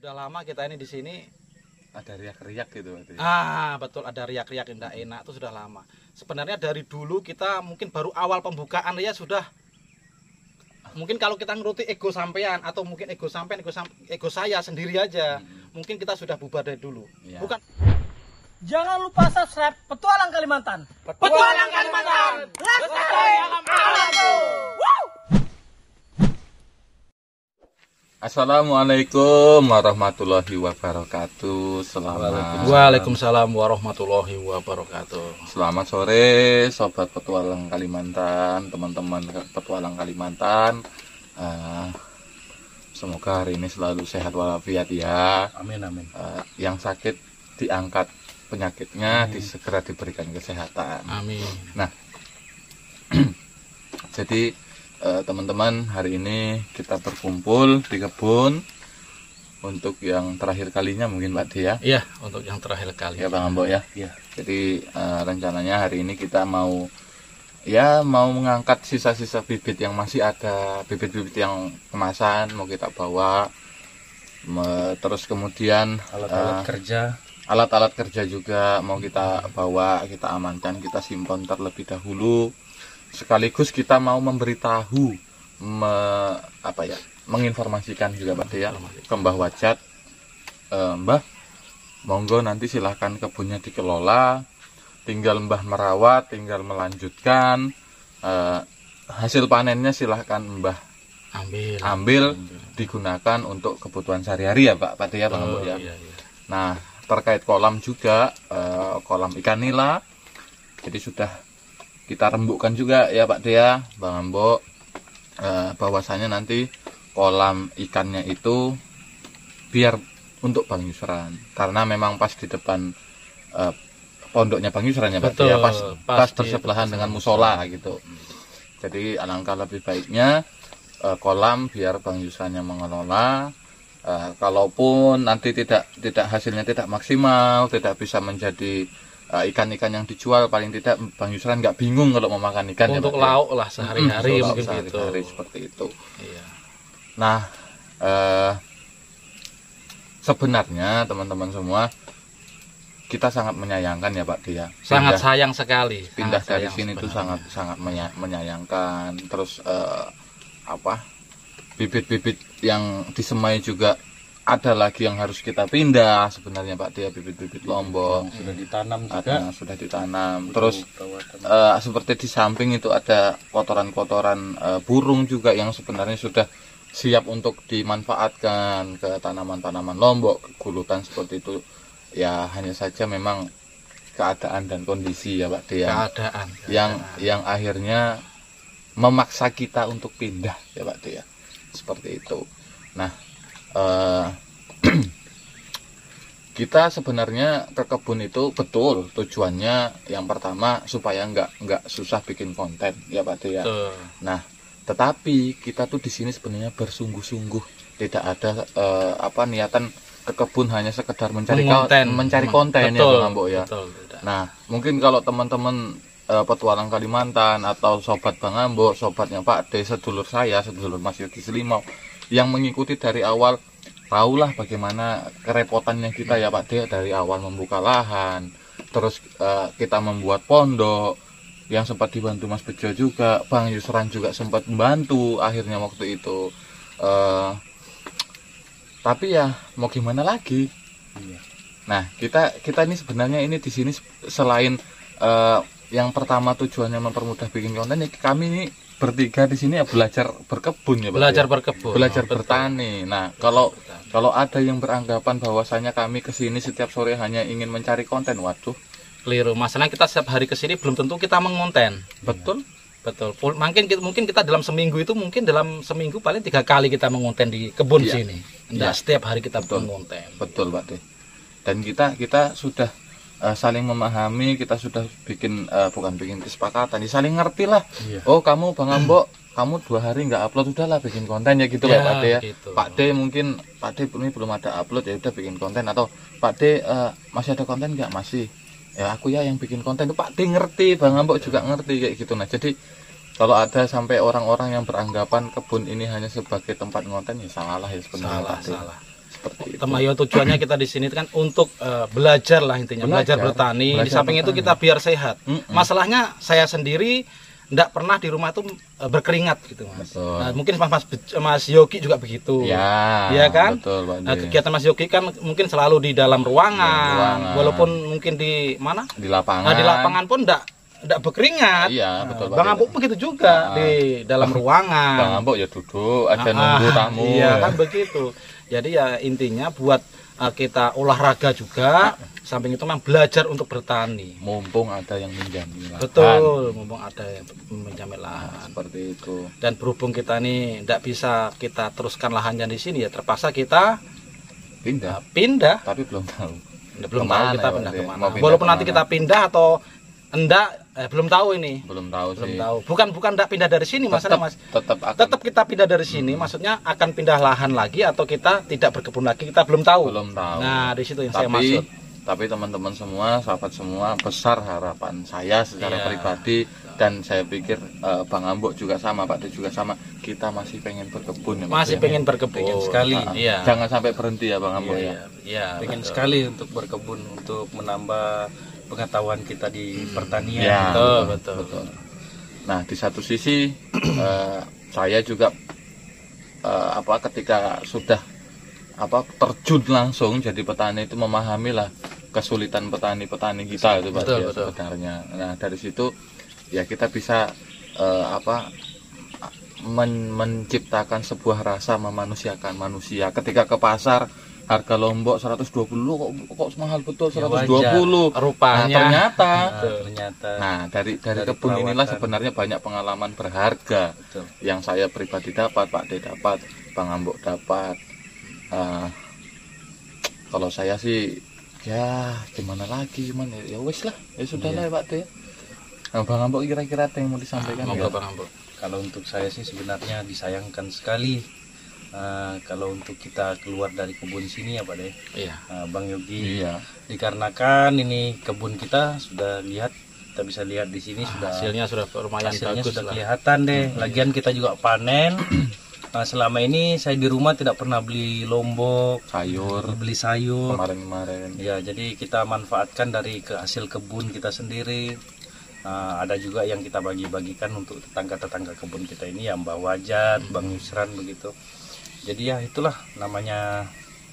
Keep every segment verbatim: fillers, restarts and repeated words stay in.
Sudah lama kita ini di sini. Ada riak-riak gitu berarti. Ah, betul, ada riak-riak yang tidak enak itu sudah lama. Sebenarnya dari dulu kita mungkin baru awal pembukaan ya sudah. Mungkin kalau kita nuruti ego sampean atau mungkin ego sampean, ego, sam ego saya sendiri aja, hmm. mungkin kita sudah bubar dari dulu. Ya. Bukan. Jangan lupa subscribe Petualang Kalimantan. Petualang Kalimantan. Let's go alamku. Assalamualaikum warahmatullahi wabarakatuh. Selamat Waalaikumsalam warahmatullahi wabarakatuh. Selamat sore sobat Petualang Kalimantan, teman-teman Petualang Kalimantan. Uh, semoga hari ini selalu sehat walafiat ya. Amin amin. Uh, yang sakit diangkat penyakitnya, amin. Disegera diberikan kesehatan. Amin. Nah, jadi teman-teman, hari ini kita berkumpul di kebun untuk yang terakhir kalinya mungkin Pak De ya. Iya, untuk yang terakhir kali. Ya Bang Ambo ya. Iya. Jadi uh, rencananya hari ini kita mau ya mau mengangkat sisa-sisa bibit yang masih ada, bibit-bibit yang kemasan mau kita bawa. Me, terus kemudian alat-alat uh, kerja, alat-alat kerja juga mau kita bawa, kita amankan, kita simpan terlebih dahulu. Sekaligus kita mau memberitahu, me, apa ya, menginformasikan juga Pak De ya, ke Mbah Wajat, e, Mbah, monggo nanti silahkan kebunnya dikelola, tinggal Mbah merawat, tinggal melanjutkan, e, hasil panennya silahkan Mbah ambil, ambil, ambil, digunakan untuk kebutuhan sehari-hari ya Pak, Pak De ya, Bang Ambo ya. Iya, iya. Nah, terkait kolam juga, e, kolam ikan nila, jadi sudah kita rembukkan juga ya Pak Dea, Bang Ambo, eh, bahwasanya nanti kolam ikannya itu biar untuk Bang Yusran, karena memang pas di depan eh, pondoknya Bang Yusran ya Pak Dea, pas, pas bersebelahan dengan musola gitu. Jadi alangkah lebih baiknya eh, kolam biar Bang Yusrannya mengelola. Eh, kalaupun nanti tidak tidak hasilnya tidak maksimal, tidak bisa menjadi ikan-ikan yang dijual, paling tidak Bang Yusran nggak bingung kalau mau makan ikan untuk ya, lauk lah sehari-hari, hmm, mungkin sehari gitu. Hari seperti itu. Iya. Nah, eh, sebenarnya teman-teman semua kita sangat menyayangkan ya Pak Dia. Sangat sayang sekali. Pindah sangat dari sini itu sangat sangat menyayangkan. Terus eh, apa? Bibit-bibit yang disemai juga ada lagi yang harus kita pindah sebenarnya Pak Dia, bibit-bibit lombok yang sudah ditanam juga. Ada yang sudah ditanam. Terus uh, seperti di samping itu ada kotoran-kotoran uh, burung juga yang sebenarnya sudah siap untuk dimanfaatkan ke tanaman-tanaman lombok, gulutan seperti itu. Ya hanya saja memang keadaan dan kondisi ya Pak Dia. Keadaan, keadaan. Yang yang akhirnya memaksa kita untuk pindah ya Pak Dia. Seperti itu. Nah, Uh, kita sebenarnya ke kebun itu betul tujuannya yang pertama supaya nggak nggak susah bikin konten ya Pak De ya. Uh. Nah, tetapi kita tuh di sini sebenarnya bersungguh-sungguh, tidak ada uh, apa niatan ke kebun hanya sekedar mencari konten, mencari konten betul, ya Bang Ambo ya. Betul, nah, mungkin kalau teman-teman uh, Petualang Kalimantan atau sobat Bang Ambo, sobatnya Pak De, sedulur saya, sedulur Mas Yogi Selimau yang mengikuti dari awal, tahulah bagaimana kerepotannya kita ya Pak De, dari awal membuka lahan, terus uh, kita membuat pondok yang sempat dibantu Mas Bejo juga, Bang Yusran juga sempat membantu akhirnya waktu itu. Uh, tapi ya mau gimana lagi? Nah kita kita ini sebenarnya ini di sini selain uh, yang pertama tujuannya mempermudah bikin konten, ya kami ini bertiga di sini ya belajar berkebun ya Pak. Belajar ya? berkebun. Belajar oh, bertani. Nah, kalau bertani. Kalau ada yang beranggapan bahwasanya kami ke sini setiap sore hanya ingin mencari konten, waduh, keliru. Masalahnya kita setiap hari ke sini belum tentu kita mengonten. Betul? Betul. Mungkin mungkin kita dalam seminggu itu mungkin dalam seminggu paling tiga kali kita mengonten di kebun ya. Sini. Enggak ya. Setiap hari kita betul mengonten. Betul, Pak De. Dan kita kita sudah Uh, saling memahami, kita sudah bikin uh, bukan bikin kesepakatan, ya saling ngerti lah. Iya. Oh kamu Bang Ambo, kamu dua hari nggak upload, udahlah bikin konten ya gitu ya, Pak De ya. Gitu. Pak De mungkin Pak De ini belum ada upload ya udah bikin konten, atau Pak De uh, masih ada konten nggak, masih ya aku ya yang bikin konten itu. Pak De ngerti, Bang Ambo juga ngerti kayak gitu. Nah jadi kalau ada sampai orang-orang yang beranggapan kebun ini hanya sebagai tempat konten, ya salah ya sebenarnya. Salah, salah. Seperti itu. Temayo tujuannya kita di sini kan untuk uh, belajar lah intinya, belajar, Belajar, bertani. belajar Di samping bertani. itu kita biar sehat. Mm-mm. Masalahnya saya sendiri tidak pernah di rumah tuh uh, berkeringat gitu mas. Betul. Nah, mungkin mas, mas Mas Yogi juga begitu. Ya, Iya kan? betul, Pak Nah, De. kegiatan Mas Yogi kan mungkin selalu di dalam ruangan, Dalam ruangan. walaupun mungkin di mana? Di lapangan. Nah, di lapangan pun tidak tidak berkeringat. Iya, Nah, betul, Pak Bang De. Ambuk begitu juga Nah. di dalam ruangan. Bang Ambok ya duduk aja Ah, nunggu tamu. Iya kan begitu. Jadi ya intinya buat uh, kita olahraga juga, samping itu memang belajar untuk bertani. Mumpung ada yang menjamin lahan. Betul, mumpung ada yang menjamin lahan. Seperti itu. Dan berhubung kita nih tidak bisa kita teruskan lahannya di sini ya terpaksa kita Pindah, uh, pindah. tapi belum tahu. Belum Kemana tahu kita ya, Pak pindah De? kemana. Mau pindah Walaupun nanti kemana? kita pindah atau enggak, eh, belum tahu ini. Belum tahu Belum sih. tahu. Bukan bukan enggak pindah dari sini masalah mas. Tetap akan Tetap kita pindah dari sini, maksudnya akan pindah lahan lagi atau kita tidak berkebun lagi, kita belum tahu. belum tahu. Nah, di situ yang saya tapi maksud. tapi teman-teman semua, sahabat semua, besar harapan saya secara Iya. pribadi dan saya pikir eh, Bang Ambok juga sama, Pak De juga sama. Kita masih pengen berkebun ya, Pak Masih De? pengen berkebun. Pengen sekali. Ah, Iya. Jangan sampai berhenti ya Bang Ambok ya. Iya, Pengen betul. sekali untuk berkebun, untuk menambah pengetahuan kita di pertanian. Ya, Betul, betul. Nah, di satu sisi eh, saya juga eh, apa ketika sudah apa terjun langsung jadi petani itu memahami lah kesulitan petani-petani kita itu Pak Betul, ya, betul. sebenarnya. Nah, dari situ ya kita bisa eh, apa men- menciptakan sebuah rasa memanusiakan manusia. Ketika ke pasar harga lombok seratus dua puluh kok kok mahal betul Ya, seratus dua puluh. Rupanya. Nah, ternyata Nah, ternyata Nah, dari dari, Dari kebun inilah perawatan. sebenarnya banyak pengalaman berharga Betul. yang saya pribadi dapat, Pak De dapat, Bang Ambok dapat. Eh, kalau saya sih ya gimana lagi, cuman ya, ya wes lah, ya sudah lah ya, Pak De. Nah, Bang Ambok kira-kira ada yang mau disampaikan Monggo nggak? Bang Ambok. Kalau untuk saya sih sebenarnya disayangkan sekali eh, kalau untuk kita keluar dari kebun sini ya Pak De, Iya. Eh, Bang Yogi. Iya, Dikarenakan ini kebun kita sudah lihat, kita bisa lihat di sini sudah Hasilnya sudah lumayan hasilnya bagus sudah lah. kelihatan deh. Lagian kita juga panen. Nah, selama ini saya di rumah tidak pernah beli lombok, sayur beli sayur. kemarin-kemarin. Ya, jadi kita manfaatkan dari ke hasil kebun kita sendiri. Nah, ada juga yang kita bagi-bagikan untuk tetangga-tetangga kebun kita ini ya, Mbak Wajar, Bang Yusran begitu. Jadi ya itulah namanya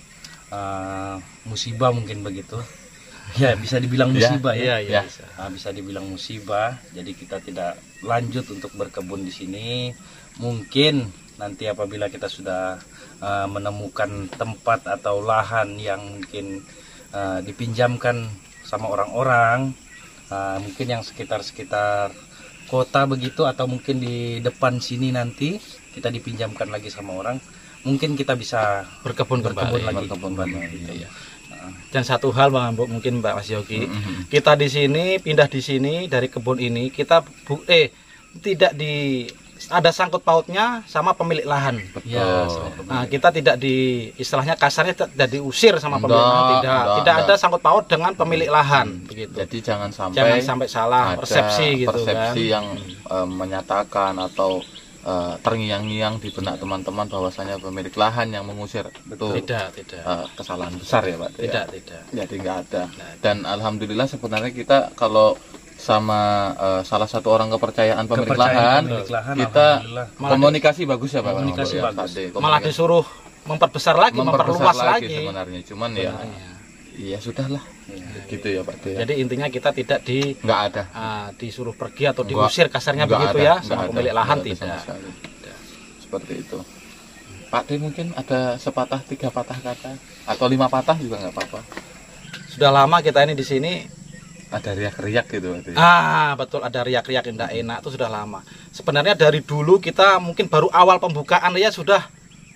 uh, musibah mungkin begitu. Ya bisa dibilang Ya, musibah ya. Iya, iya. Ya. bisa. Nah, bisa dibilang musibah. Jadi kita tidak lanjut untuk berkebun di sini. Mungkin nanti apabila kita sudah uh, menemukan tempat atau lahan yang mungkin uh, dipinjamkan sama orang-orang, uh, mungkin yang sekitar-sekitar kota begitu, atau mungkin di depan sini nanti kita dipinjamkan lagi sama orang, mungkin kita bisa Berkebun berkebun kembali. lagi. Berkebun kembali. kembali, Gitu. iya. Dan satu hal Bang Ambok mungkin Mbak Mas Yogi, Mhm. kita di sini pindah di sini dari kebun ini kita bu, eh tidak di ada sangkut pautnya sama pemilik lahan. Ya, Betul. sama Nah, kita tidak di istilahnya kasarnya tidak diusir sama pemilik Enggak, lahan, tidak enggak, tidak enggak. ada sangkut paut dengan pemilik lahan begitu. Jadi jangan sampai Jangan sampai salah ada persepsi gitu persepsi kan. yang eh, menyatakan atau eh, terngiang-ngiang di benak teman-teman bahwasanya pemilik lahan yang mengusir. Itu Tidak, tidak. eh, kesalahan besar ya Pak De, ya? Tidak, tidak. Jadi nggak ada. Nggak ada. Dan alhamdulillah sebenarnya kita kalau sama eh, salah satu orang kepercayaan pemilik Kepercayaan lahan, pemilik lahan, kita alhamdulillah. komunikasi bagus ya Pak. Komunikasi ya, bagus. Pak De. Malah Komunikasi- disuruh memperbesar lagi, memperbesar memperluas lagi, lagi. sebenarnya. Cuman ya, Sebenarnya. ya sudahlah. Gitu ya Pak De. ya. Jadi intinya kita tidak di Nggak ada. ah, disuruh pergi atau Enggak, diusir kasarnya enggak begitu ada, ya enggak sama ada, pemilik lahan, enggak ada sama tidak. sekali. Seperti itu. Pak De mungkin ada sepatah tiga patah kata atau lima patah juga nggak apa-apa. Sudah lama kita ini di sini. Ada riak-riak gitu Pak De. Ah, betul, ada riak-riak yang tidak enak itu sudah lama. Sebenarnya dari dulu kita mungkin baru awal pembukaan ya sudah.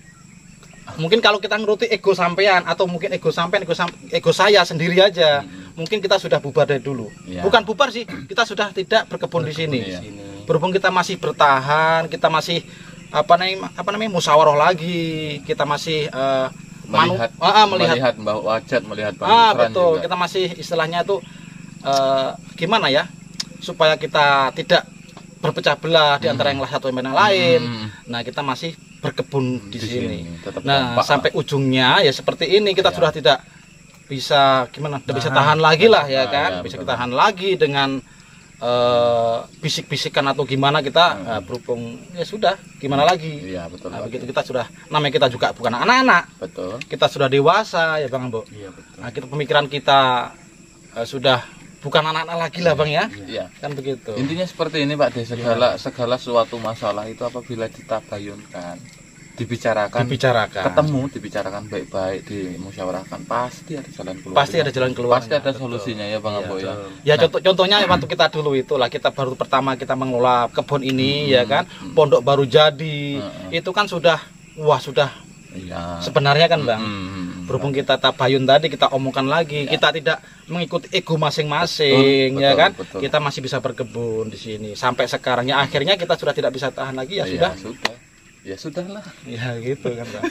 Mungkin kalau kita nuruti ego sampean atau mungkin ego sampean, ego, sam- ego saya sendiri aja, mungkin kita sudah bubar dari dulu. Iya. Bukan bubar sih, kita sudah tidak berkebun di sini. iya. Sini. Berhubung kita masih bertahan, kita masih apa namanya apa namanya musyawarah lagi, kita masih eh, manu- Melihat, ah, ah, melihat, melihat Mbak Wajat, melihat Bang ah Yusran betul, juga. kita masih istilahnya itu eh, gimana ya, supaya kita tidak berpecah belah di antara yang satu dengan yang lain. Hmm. Nah, kita masih berkebun di, Di sini. sini, tetap Nah, kompak. sampai ujungnya ya seperti ini kita Ya. sudah tidak bisa gimana? Tidak bisa Tahan. tahan lagi lah ya Nah, kan. ya, bisa betul. kita tahan lagi dengan eh, bisik-bisikan atau gimana kita eh, berhubung ya sudah gimana lagi. Iya, betul. Nah, Pak. begitu kita sudah namanya kita juga bukan anak-anak. Betul. Kita sudah dewasa ya Bang Ambo. Iya betul. Nah, kita pemikiran kita eh, sudah bukan anak-anak lagi lah Bang ya. Iya. Kan begitu. Intinya seperti ini Pak De, segala segala suatu masalah itu apabila ditabayunkan, dibicarakan, Dibicarakan. ketemu, dibicarakan baik-baik, dimusyawarahkan, pasti ada jalan keluar. Pasti ada jalan keluar. Pasti ada solusinya ya Bang Ambo ya. Ya contoh contohnya waktu kita dulu itulah kita baru pertama kita mengelola kebun ini ya kan, pondok baru jadi. Hmm. Itu kan sudah wah sudah Iya. sebenarnya kan Bang. Hmm. Berhubung kita tabayun tadi kita omongkan lagi, kita tidak mengikuti ego masing-masing Betul, ya betul, kan. betul. Kita masih bisa berkebun di sini sampai sekarang ya akhirnya kita sudah tidak bisa tahan lagi ya Iya, sudah. sudah. Ya sudahlah. Ya gitu kan Bang.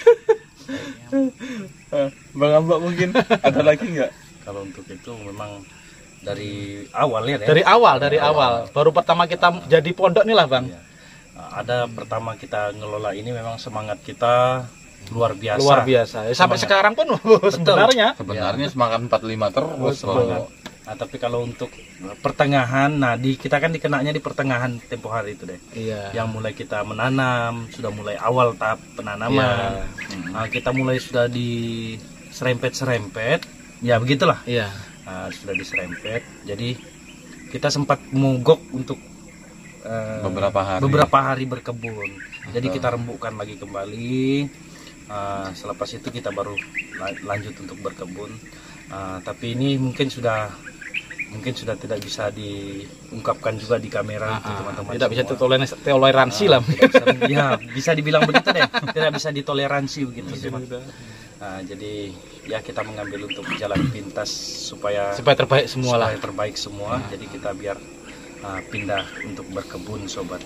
Bang Ambo mungkin ada lagi nggak? Kalau untuk itu memang dari awal ya, Den? Dari awal, dari awal. Baru pertama kita jadi pondok nih lah Bang. Iya. Nah, ada pertama kita ngelola ini memang semangat kita luar biasa. Luar biasa. Ya, sampai Semangat. sekarang pun sebenarnya Sebenarnya semangat empat puluh lima terus. semangat. Bang. Nah, tapi kalau untuk pertengahan, nah di kita kan dikenanya di pertengahan tempo hari itu deh. Iya. Yang mulai kita menanam, sudah mulai awal tahap penanaman. Iya. Nah, kita mulai sudah di serempet-serempet. Ya begitulah. Iya. Nah, sudah diserempet. Jadi kita sempat mogok untuk eh, Beberapa hari. beberapa hari berkebun. Jadi kita rembukkan lagi kembali. Uh, selepas itu kita baru la- lanjut untuk berkebun. Uh, tapi ini mungkin sudah mungkin sudah tidak bisa diungkapkan juga di kamera untuk teman-teman. Tidak bisa semua. toleransi, toleransi Ah, lah. tidak bisa, ya bisa dibilang begitu deh. Tidak bisa ditoleransi begitu. Nah, jadi ya kita mengambil untuk jalan pintas supaya Supaya terbaik semua lah. supaya terbaik semua. Jadi kita biar uh, pindah untuk berkebun, sobat.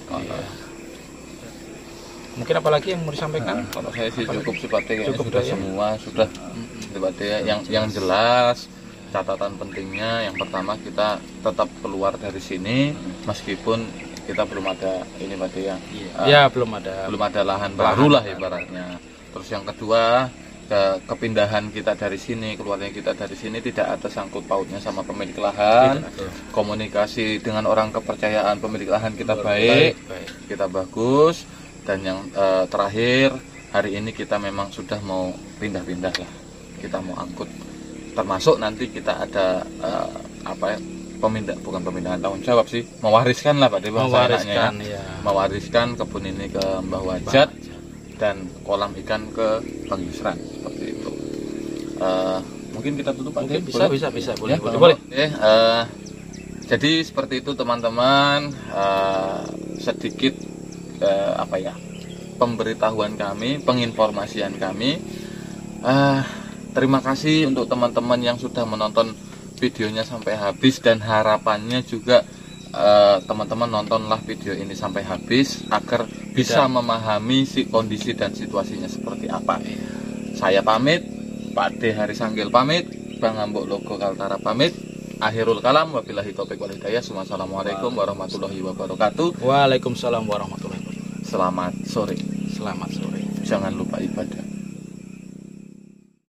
Mungkin apalagi yang mau disampaikan? Kalau saya sih cukup sih Pak De, kayaknya Cukup sudah ya. semua sudah Pak De, yang yang jelas catatan pentingnya yang pertama kita tetap keluar dari sini meskipun kita belum ada ini Pak De ya. Eh, Ya belum ada. belum ada lahan baru lah ibaratnya. Terus yang kedua ke kepindahan kita dari sini, keluarnya kita dari sini tidak ada sangkut pautnya sama pemilik lahan. Komunikasi dengan orang kepercayaan pemilik lahan kita baik, Baik. kita bagus. Dan yang eh, terakhir hari ini kita memang sudah mau pindah-pindah lah, kita mau angkut, termasuk nanti kita ada eh, apa ya, pemindah bukan pemindahan tanggung jawab sih, mewariskan lah Pak De, bahasa Mewariskan enaknya ya. mewariskan kebun ini ke Mbah Wajat dan kolam ikan ke Bang Yusran seperti itu. Eh, mungkin kita tutup Pak De, Mungkin bisa, boleh? bisa, bisa, boleh, Ya, boleh, Bang boleh. Ambo. Oke, eh, jadi seperti itu teman-teman, eh, sedikit eh, apa ya pemberitahuan kami, penginformasian kami. Eh, terima kasih untuk teman-teman yang sudah menonton videonya sampai habis dan harapannya juga eh, teman-teman nontonlah video ini sampai habis agar bisa memahami si kondisi dan situasinya seperti apa. Saya pamit, Pak De Harisanggil pamit, Bang Ambo Logo Kaltara pamit. Akhirul kalam, wabillahi taufiq wal hidayah. Wassalamualaikum warahmatullahi wabarakatuh. Waalaikumsalam warahmatullahi wabarakatuh. Selamat sore. Selamat sore. Jangan lupa ibadah.